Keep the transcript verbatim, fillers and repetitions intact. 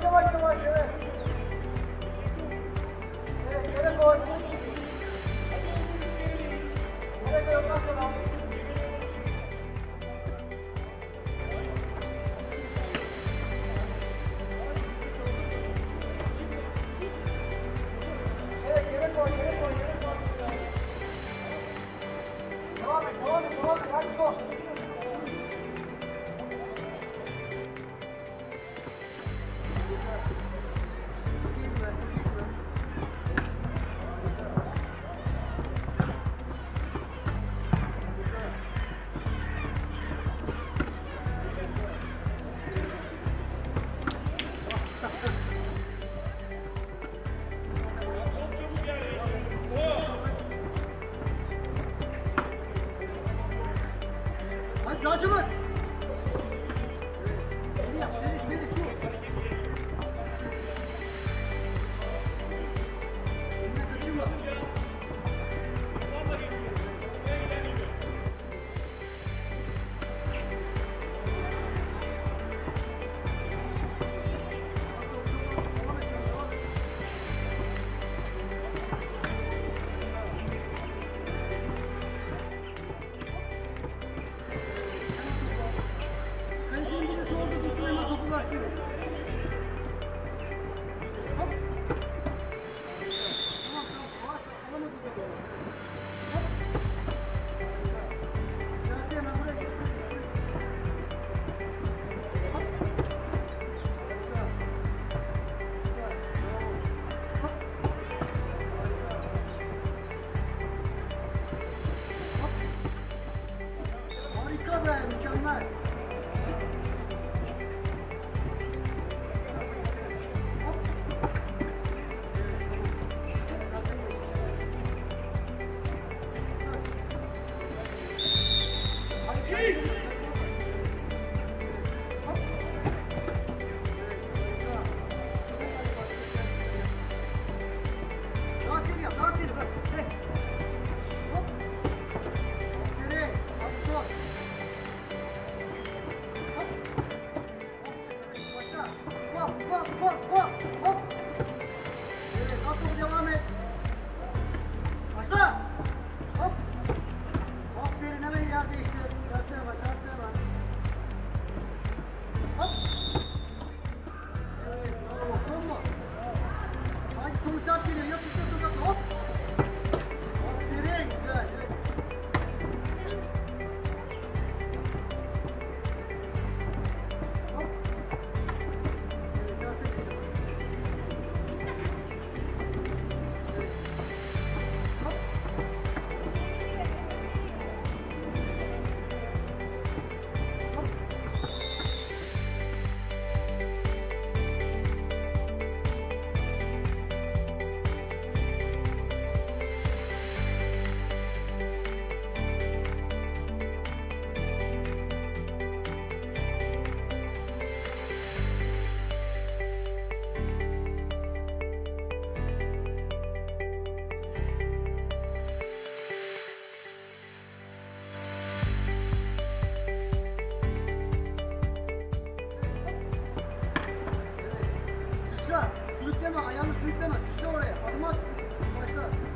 Yavaş yavaş yavaş evet. Evet yere koy. Yere koy ondan sonra. Evet yere koy yere koy yere koy. Devam et devam et devam et hadi sol. Hadi daha çabuk. Seni yap, seni, seni şu. Elinden kaçırma. Kalesinin birisi orada dursun hemen topu başlıyor. Hop. Tamam tamam. Yavaş alamadın sen onu. Hop. Tersi hemen buraya geç. Buraya geç. Buraya geç. Hop. Harika. Süper. Hop. Hop. Harika be, mükemmel. Daha seri yap, daha seri bak. Hey. Hop. Aferin. Hadi sol. Hop. Başla. Ufak, ufak, ufak, ufak. Hop. Evet, at topu devam et. Başla. Hop. Aferin, hemen yer değiştir. Tersine bak, tersine bak. Hop. Evet, bravo. Son mu? Hadi sonu sert geliyor. Yap, yap, yap, yap. Hop. Aferin, güzel. Evet. Hop. Evet, tersine geçelim. Hop. Hop. Sıçra, sürükleme, ayağını sürükleme, sıçra oraya, adım at, başla.